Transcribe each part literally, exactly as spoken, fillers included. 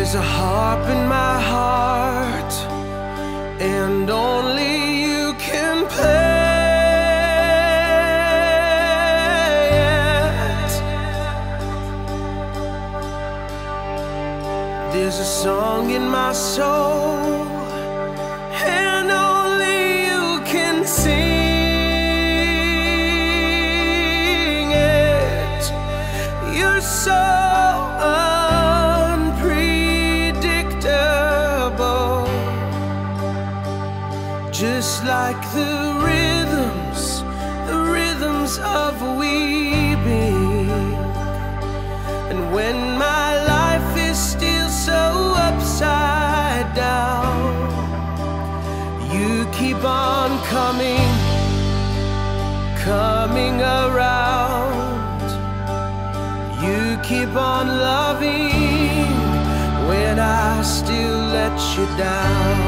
There's a harp in my heart, and only you can play it. There's a song in my soul, and only you can sing it. You're so just like the rhythms, the rhythms of weeping. And when my life is still so upside down, you keep on coming, coming around. You keep on loving when I still let you down.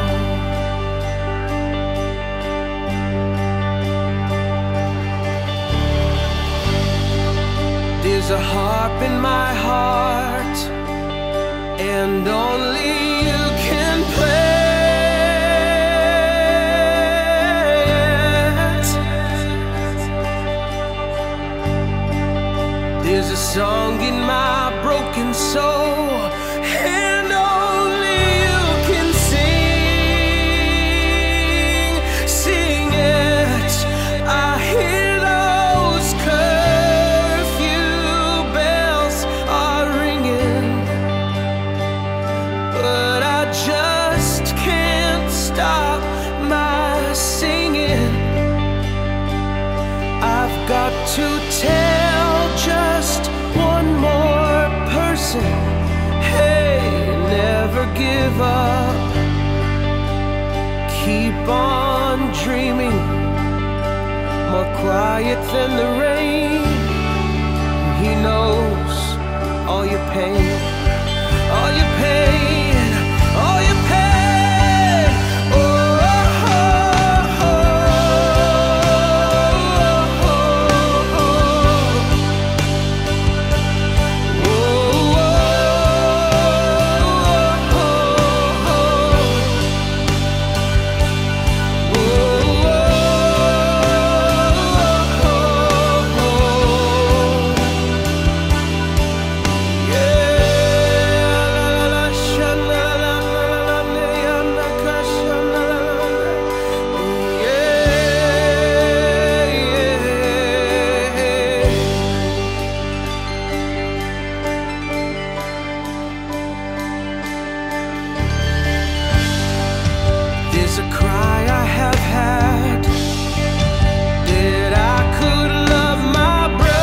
There's a harp in my heart, and only you can play it. There's a song in my broken soul, and only you can sing, sing it. I hear stop my singing. I've got to tell just one more person, hey, never give up. Keep on dreaming, more quiet than the rain. He knows all your pain, all your pain, all your pain. There's a cry I have had, that I could love my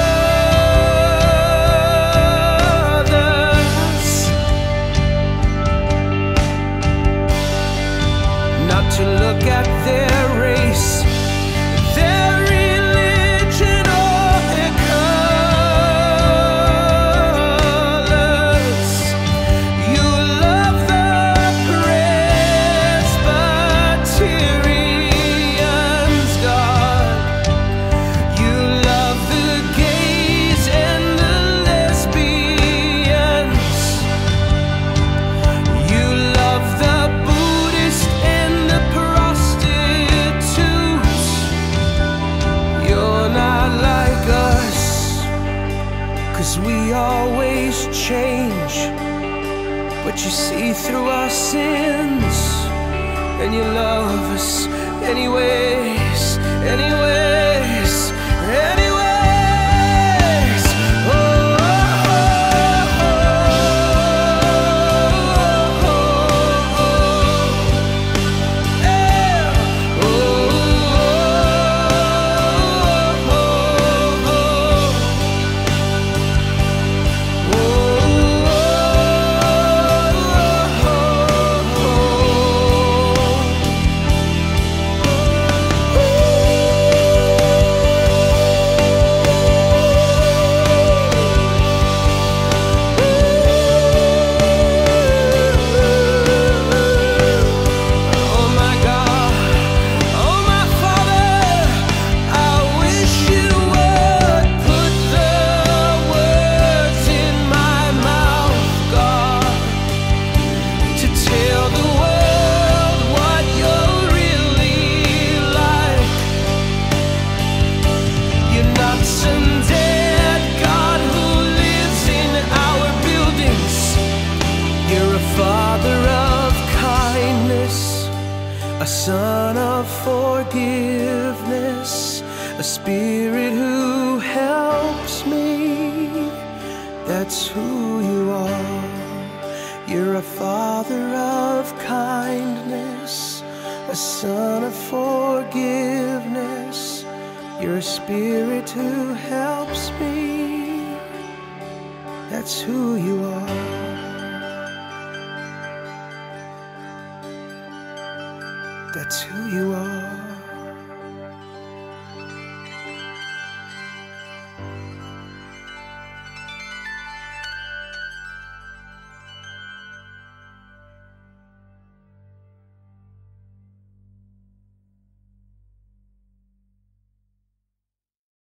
brothers, not to look at their race, their religion, or their colors. You love the Presbyterians, God. You love the gays and the lesbians. You love the Buddhist and the prostitutes. You're not like us, 'cause we always change, but you see through our sins, and you love us anyways, anyways, anyways. Oh, oh, oh, oh, oh, yeah. Oh, oh, oh, oh, oh, oh, oh. a son of forgiveness, a spirit who helps me. That's who you are. You're a father of kindness, a son of forgiveness. You're a spirit who helps me. That's who you are. That's who you are.